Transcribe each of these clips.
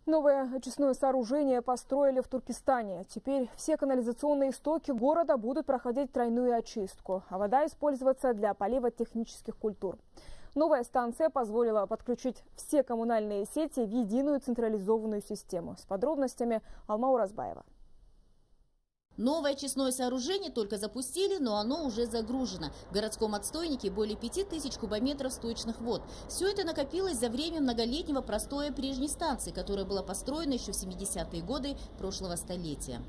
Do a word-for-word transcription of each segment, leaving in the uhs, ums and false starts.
Новое очистное сооружение построили в Туркестане. Теперь все канализационные стоки города будут проходить тройную очистку, а вода использоваться для полива технических культур. Новая станция позволила подключить все коммунальные сети в единую централизованную систему. С подробностями Алмау Разбаева. Новое очистное сооружение только запустили, но оно уже загружено. В городском отстойнике более пяти тысяч кубометров сточных вод. Все это накопилось за время многолетнего простоя прежней станции, которая была построена еще в семидесятые годы прошлого столетия.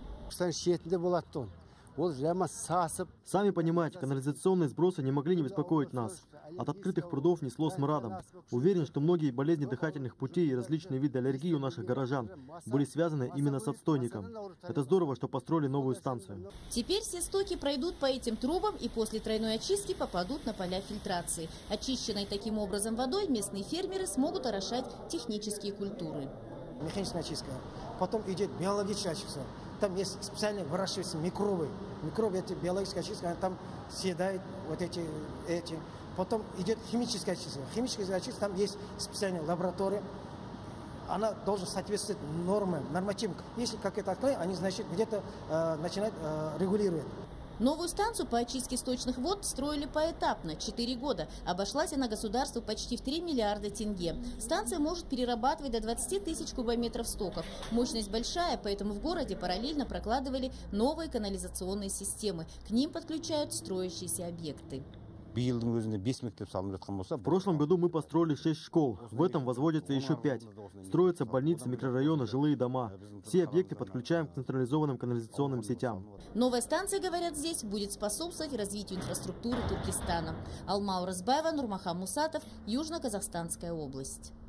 Сами понимаете, канализационные сбросы не могли не беспокоить нас. От открытых прудов несло смрадом. Уверен, что многие болезни дыхательных путей и различные виды аллергии у наших горожан были связаны именно с отстойником. Это здорово, что построили новую станцию. Теперь все стоки пройдут по этим трубам и после тройной очистки попадут на поля фильтрации. Очищенной таким образом водой местные фермеры смогут орошать технические культуры. Механическая очистка. Потом идет биологическая очистка. Там есть специально выращиваются микробы. Микробы, эти биологическая очистка, там съедают вот эти, эти. Потом идет химическая очистка. Химическая очистка, там есть специальная лаборатория. Она должна соответствовать нормам, нормативам. Если как-то отклонение, они, значит, где-то э, начинают э, регулировать. Новую станцию по очистке сточных вод строили поэтапно, четыре года. Обошлась она государству почти в три миллиарда тенге. Станция может перерабатывать до двадцати тысяч кубометров стоков. Мощность большая, поэтому в городе параллельно прокладывали новые канализационные системы. К ним подключают строящиеся объекты. В прошлом году мы построили шесть школ. В этом возводится еще пять. Строятся больницы, микрорайоны, жилые дома. Все объекты подключаем к централизованным канализационным сетям. Новая станция, говорят здесь, будет способствовать развитию инфраструктуры Туркестана. Алмау Разбаева, Нурмахан Мусатов, Южно-Казахстанская область.